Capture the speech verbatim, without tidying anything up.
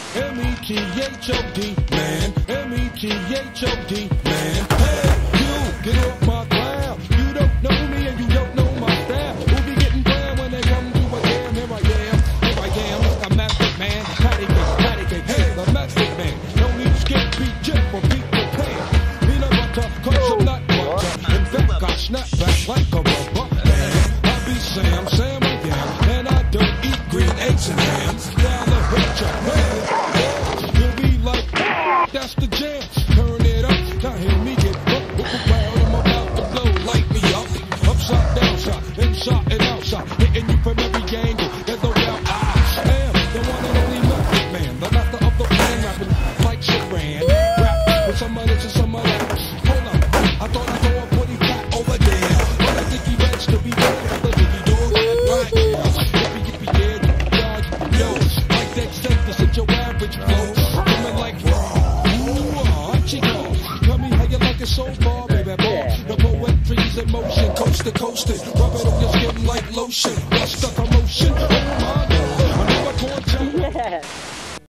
M E T H O D, man. M E T H O D, man. Hey, you, get off my cloud. You don't know me and you don't know my style. Who be getting down when they come to a jam? Here I am, here I am, Mister Method Man. Patty cake, patty cake, hey, the Method Man. No need to skip, beat, jet for Peter Pan. Peanut butter, cause I'm not butter. In fact, I snap back like a rubber man. I be Sam, Sam again, and I don't eat green eggs and ham. Down the picture, man. You'll be like, that's the jam. Turn it up, now hear me get up, whoop around. I'm about to blow, light me up. Upside, downside, inside and outside, hitting you from every angle. There's no doubt I am the one and only Method Man, the master of the plan, rapping like Sharan. Rap with some of this and some of that. Hold on, I thought I'd go up pretty flat over there, but I think he ready to be there. The diggy dog, right here. Yippee, yippee, yeah, dog, yo, like that sentence at your average flow. Coming like, ooh, Chico. Tell me how you like it so far, baby boy. The poetry's in motion, coast to coast it. Rub it on your skin like lotion. What's the commotion? Oh my.